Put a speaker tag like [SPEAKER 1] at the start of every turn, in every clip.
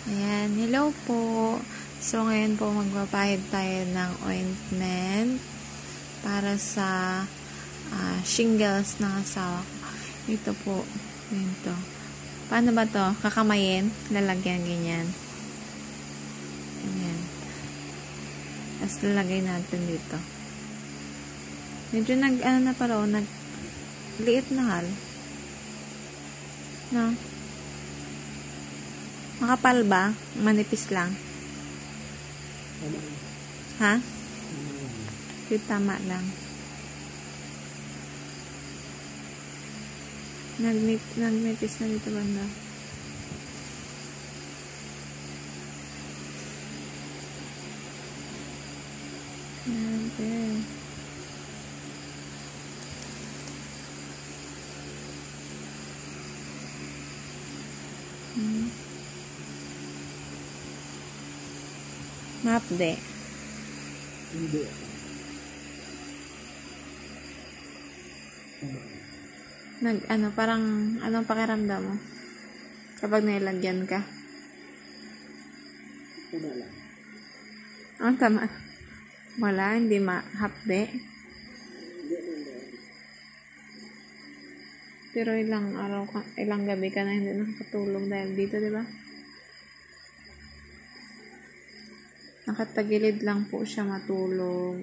[SPEAKER 1] Ayan, hello po. So, ngayon po magpapahid tayo ng ointment para sa shingles ng asawa ko. Ito po, ito. Paano ba to? Kakamayin? Lalagyan ganyan. Ayan. Tapos lalagay natin dito. Medyo na pala, liit na hal. No? Makapal ba? Manipis lang? Ha? Yung tama lang. Nagnipis na dito banda. Okay. Mapde.
[SPEAKER 2] Hindi.
[SPEAKER 1] Parang, anong pakiramdam mo? Kapag nilagyan ka?
[SPEAKER 2] Wala lang.
[SPEAKER 1] Ang tama. Wala, hindi hapde. Pero ilang gabi ka na hindi nakatulog dahil dito, di ba? Nakatagilid lang po siya matulog.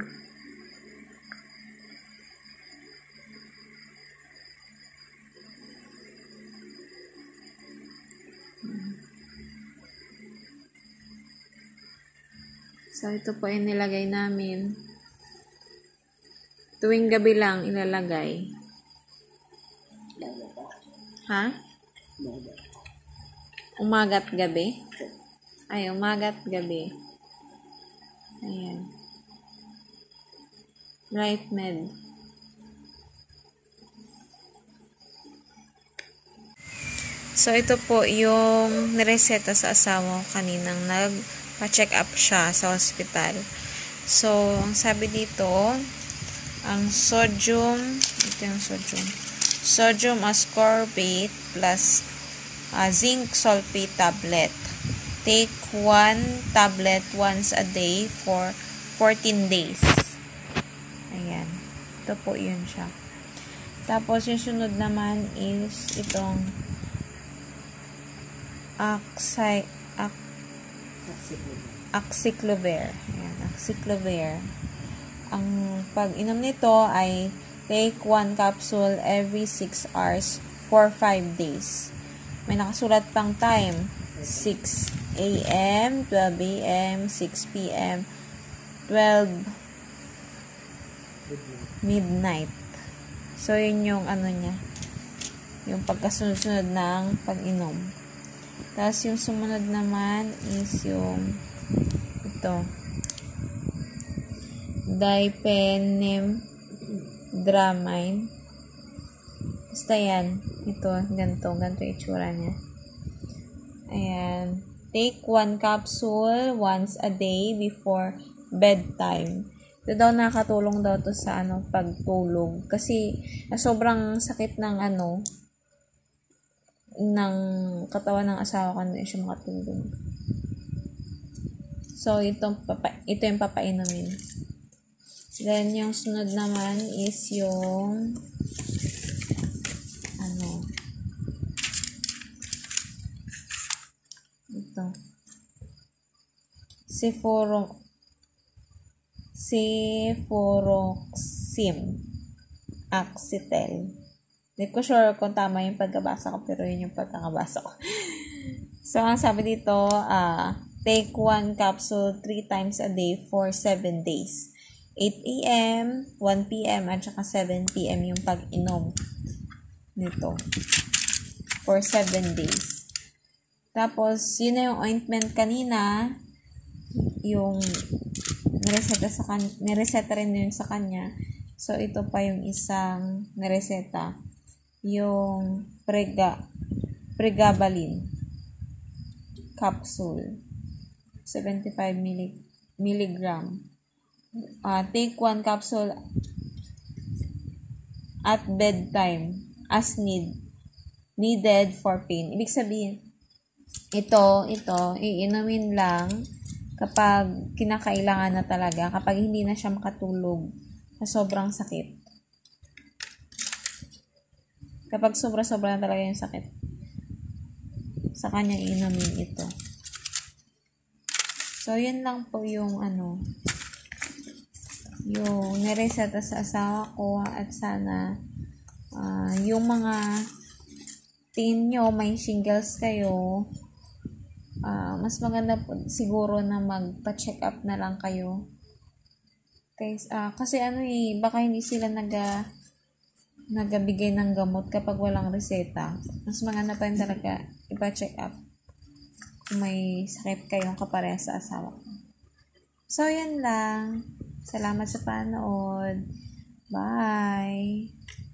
[SPEAKER 1] So, ito po ay nilagay namin. Tuwing gabi lang ilalagay. Ha? Umaga't gabi? Ay, umaga't gabi. Ayan. Right med. So, ito po yung nireseta sa asawa ko kaninang nagpa-check up siya sa hospital. So, ang sabi dito, ang sodium, ito yung sodium ascorbate plus zinc sulfate tablet. Take 1 tablet once a day for 14 days. Ayan. Ito po yun siya. Tapos, yung sunod naman is itong Aciclovir. Ayan, Aciclovir. Ang pag-inom nito ay take 1 capsule every 6 hours for 5 days. May nakasulat pang time. 6 a.m., 12 a.m., 6 p.m., 12 midnight. So, yun yung niya. Yung pagkasunod-sunod ng pag-inom. Tapos, yung sumunod naman is yung ito. Diphenhydramine. Basta yan. Ito, ganito yung itsura niya. Ayan. Take 1 capsule once a day before bedtime. Ito daw nakatulong daw to sa pagtulog. Kasi sobrang sakit ng ng katawan ng asawa ko na siya makatulog. So, ito yung papainumin. Then, yung sunod naman is yung ito. Cefuroxim Axitel. Hindi ko sure kung tama yung pagkabasa ko, pero yun yung pagkakabasa ko. So, ang sabi dito, take 1 capsule 3 times a day for 7 days. 8 a.m., 1 p.m., at saka 7 p.m. yung pag-inom nito for 7 days. Tapos, yun na yung ointment kanina, yung nireseta rin yun sa kanya. So, ito pa yung isang nireseta, yung pregabalin capsule, 75 milligram. Take 1 capsule at bedtime as needed for pain. Ibig sabihin, Ito, iinumin lang kapag kinakailangan na talaga, kapag hindi na siya makatulog sa sobrang sakit. Kapag sobra-sobra na talaga yung sakit, sa kanya iinumin ito. So, yun lang po yung yung nireseta sa asawa ko, at sana yung mga tingin nyo may shingles kayo, mas maganda po siguro na magpa-check up na lang kayo. Kasi baka hindi sila nagabigay ng gamot kapag walang reseta. Mas maganda pa rin talaga ipa-check up kung may sakit kayong kapareha sa asawa ko. So, yan lang. Salamat sa panood. Bye!